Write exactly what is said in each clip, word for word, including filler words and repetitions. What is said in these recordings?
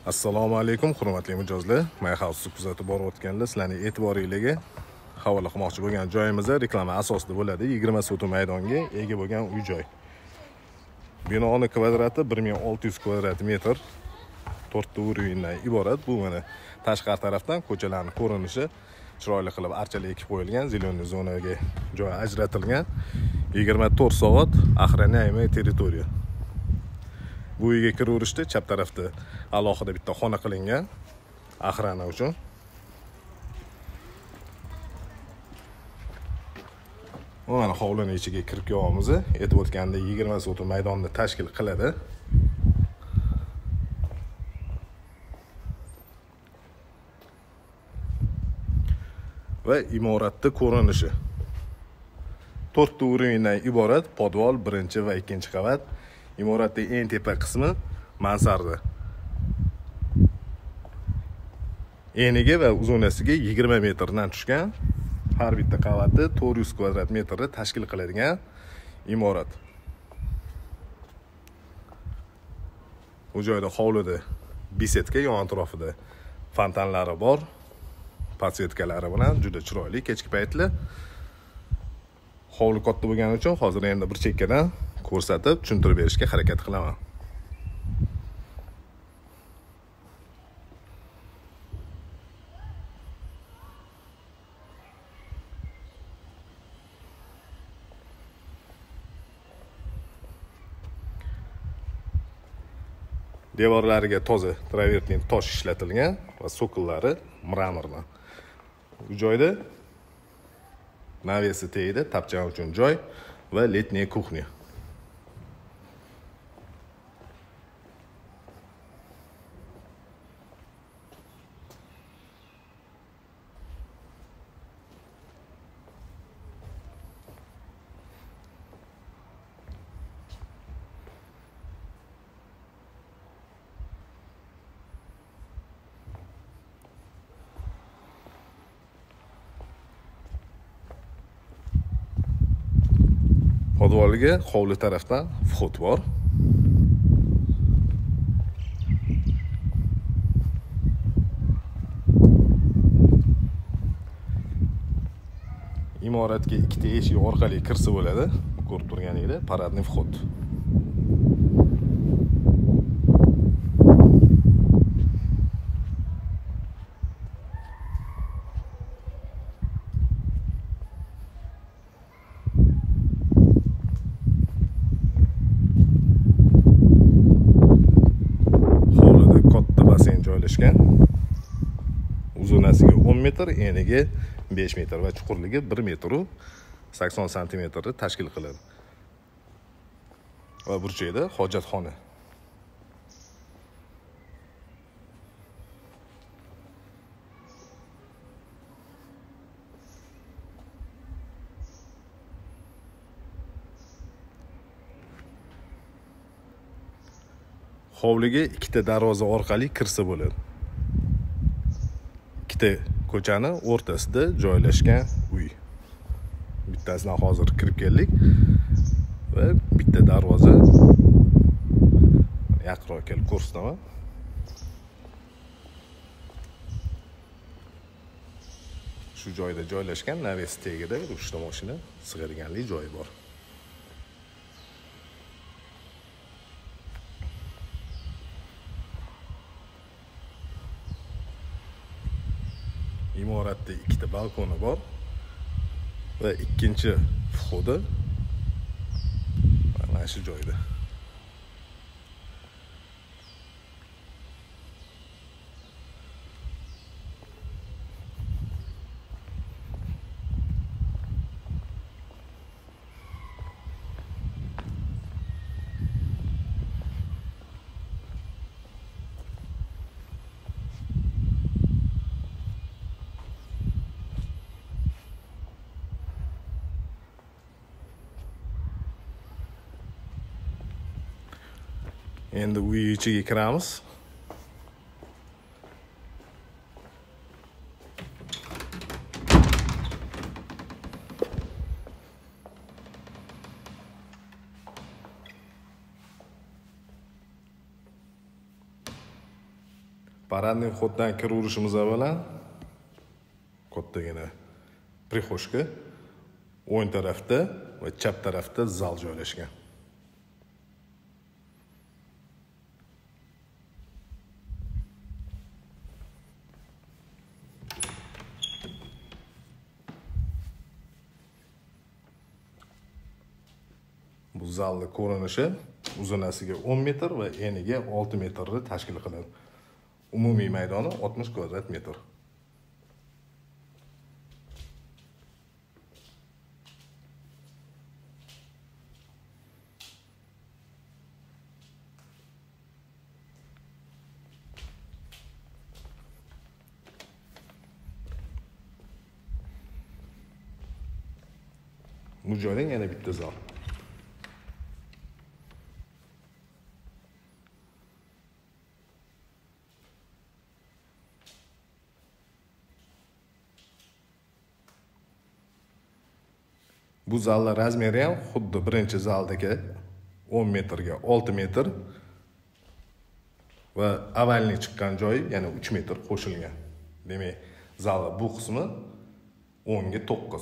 Assalomu alaykum, hurmatli mijozlar. My House kuzatib borayotganlar, sizlarning e'tiboringizga havola qilmoqchi bo'lgan joyimiz reklama asosida bo'ladi. yigirma sotuv maydonga ega bo'lgan uy-joy. Binoning kvadrati bir ming olti yuz kvadrat metr, to'rtta urindan iborat. Bu mana tashqari tarafdan ko'chalarning ko'rinishi chiroyli qilib archalar ekib qo'yilgan, ziloniy zonaga joy ajratilgan. yigirma to'rt soat охраняемая territoriya. Bu uyga kiraverishda chap tarafda alohida bitta xona qilingan охрана uchun. Mana hovlining ichiga kirib kelamiz. Aytib o'tgandek yigirma sotuv maydonni tashkil qiladi. Va imoratning ko'rinishi to'rtta urindan iborat, podval birinchi va ikkinchi qavat. Imoratning eng tepa qismi mansarda. Eniga va uzunasiga yigirma metrdan tushgan, har bitta qavati to'rt yuz kvadrat metrni tashkil qiladigan imorat. Bu joyda hovlida bisetka, yon atrofida fontanlari bor. Podsvetkalari bilan juda chiroyli kechki paytlar. Hovli katta bo'lgani uchun hozir endi bir chekkadan ko'rsatib, tushuntirib berishga harakat qilaman. Devorlariga toza travertin tosh ishlatilgan va so'killari mramordan. Bu joyda navesi tegdi, tapchan uchun joy va letniy kuxnya. Podvalga hovli tarafdan vxod bor. Imoratga ikkita eshik orqali kirsa bo'ladi. Ko'rib turganingizda paradniy vxod. Joylashgan. Uzunasiga o'n metr, eniga besh metr va chuqurligi bir metr sakson santimetrni tashkil qiladi. Va burchakda hojatxona. Hovliga ikkita darvoza orqali kirsa bo'ladi. Ikkita ko'chani o'rtasida joylashgan uy. Bittasidan hozir kirib keldik va bitta darvoza yaqinroq kelib ko'rsataman. Shu joyda joylashgan, navesi tegida uchta mashina sig'adiganlik joyi bor. Imoratda ikkita balkoni bor va ikkinchi vxodi mana shu joyda. Endi uy ichiga kiramiz. Paradniy xoddan kiraverishimiz bilan kattagina prixoshka o'ng tarafda va chap tarafda zal joylashgan. Bu zalning ko'rinishi uzunasiga o'n metr va eniga olti metrni tashkil qiladi. Umumiy maydoni oltmish kvadrat metr. Bu joyda yana bitta zal. Bu zallar razmeri ham xuddi birinchi zaldagi o'n metrga olti metr va avvalning chiqqan joyi yana uch metr qo'shilgan. Demak, zalning bu qismi o'n ga to'qqiz.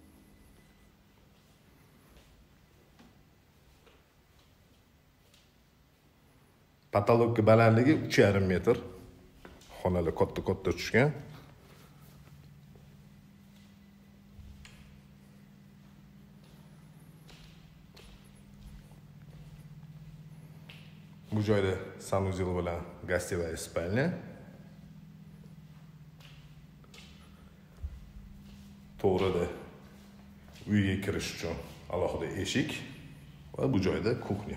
Patologga balandligi uch yarim metr. Xonalar katta-katta tushgan. Bu joyda sanuzel bilan gостевая spalnya. To'g'rida uyga kirish uchun alohida eshik va bu joyda kuxnya.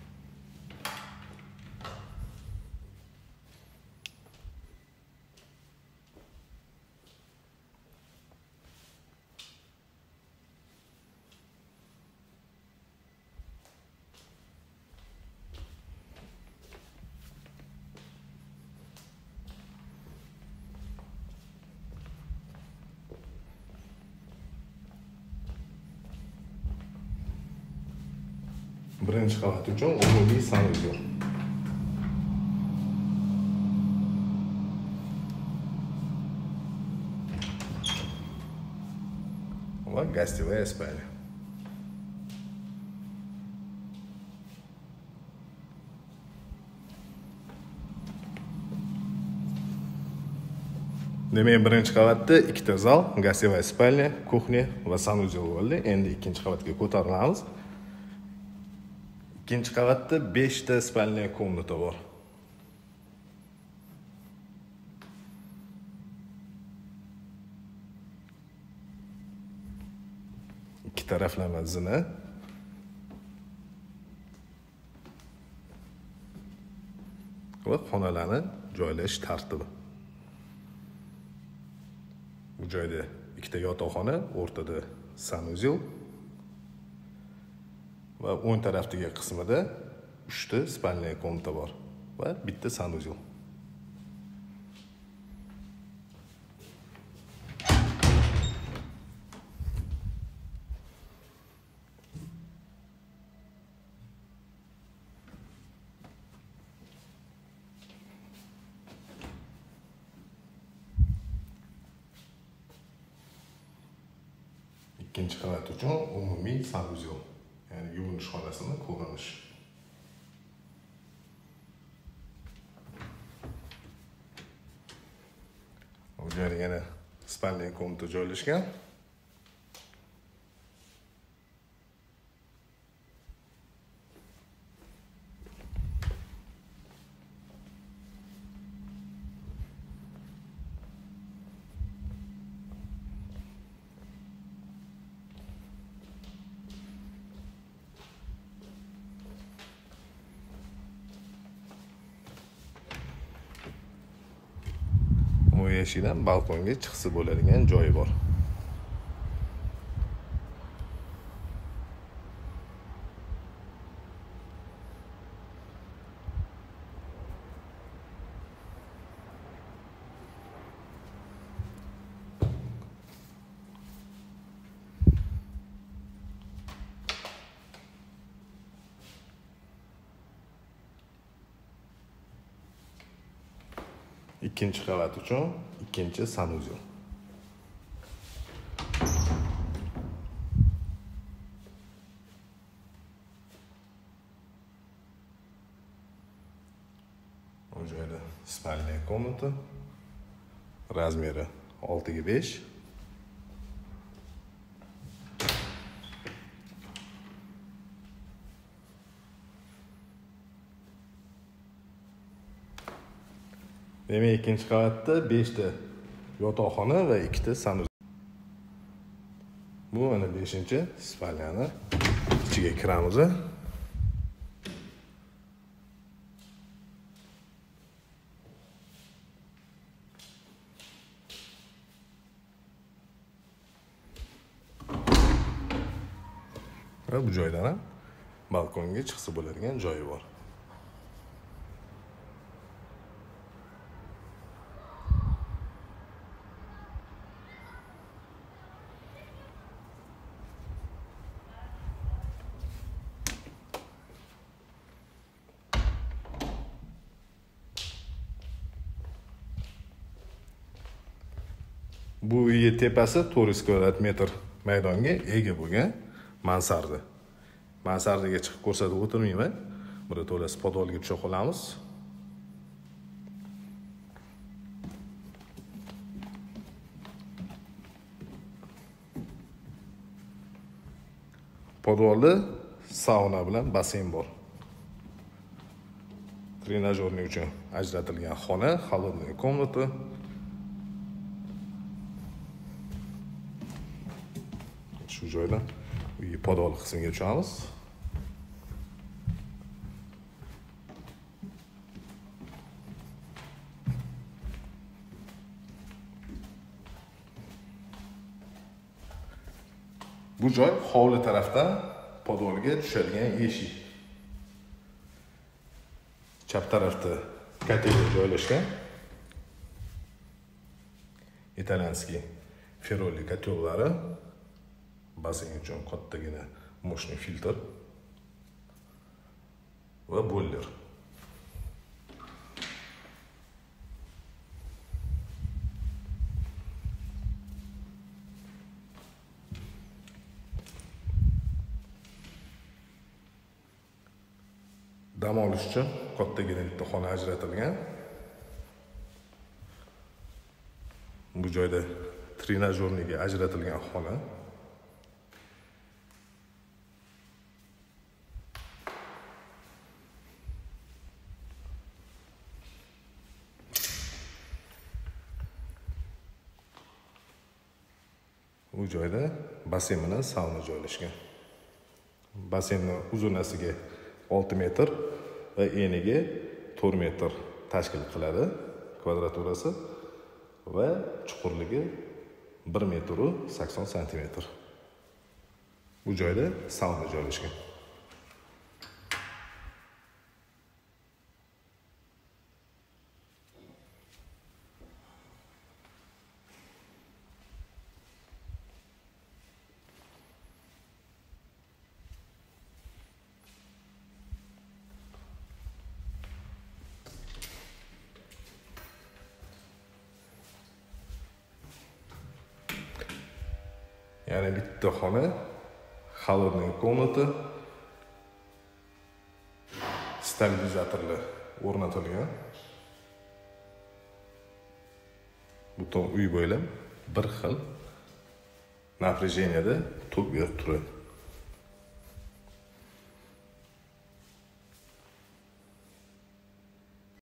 Birinchi qavat uchun umumiy sanuzel. Va гостевая spalnya. Demak, birinchi qavatda ikkita zal, гостевая spalnya, kuxnya va sanuzel bo'ldi. Endi ikkinchi qavatga ko'tarilamiz. Ikkinchi qavatda besh ta spalnya komnata bor. Ikki taraflama zina. Va xonalarning joylash tartibi. Bu joyda ikkita yotoqxona, o'rtada sanuzel va o'ng tarafdagi qismida uchta spalnya komnata bor va bitta sanuzel. Ikkinchi qavat uchun umumiy sanuzel. Yani yuvinish xonasini ko'rinish. Bu joyda yana spalnya komnata joylashgan. Bu eshikdan balkonga chiqsa bo'ladigan joyi bor. ikkinchi qavat uchun ikkinchi sanuzel. Bu joyda spalniya komnata. Razmeri olti ga besh. Demak, ikkinchi qavatda beshta yotoqxona va ikkita sanuzel. Bu mana beshinchi spalnyani ichiga kiramiz. Va bu joydan ham balkonga chiqsa bo'ladigan joyi bor. Bu uy tepasi to'rt yuz kvadrat metr maydonga ega bo'lgan mansarda. Mansardaga chiqib ko'rsatib o'tirmayman. Buni to'lasi podvalga tusha qolamiz. Podvalda sauna bilan basseyn bor. Trenajyorning uchun ajratilgan xona, холодная komnata. Shu joydan uy podval qismiga tushamiz. Bu joy hovli tarafdan podvalga tushadigan eshik. Chap tarafda kotelya joylashgan. Italyanskiy ferroli kotellari. Basseyn uchun kattagina moshni filtr va boiler. Dam olish uchun kattagina bitta xona ajratilgan. Bu joyda trenajyorniga ajratilgan xona. Bu joyda basseyn bilan sauna joylashgan. Basseynning uzunasiga olti metr va eniga to'rt metr tashkil qiladi kvadraturasi va chuqurligi bir metr sakson santimetr. Bu joyda sauna joylashgan. Yana bitta xona, холодная komnata, stabilizatorlar o'rnatilgan. Butun uy bo'ylab bir xil напряженияda tok berib turadi.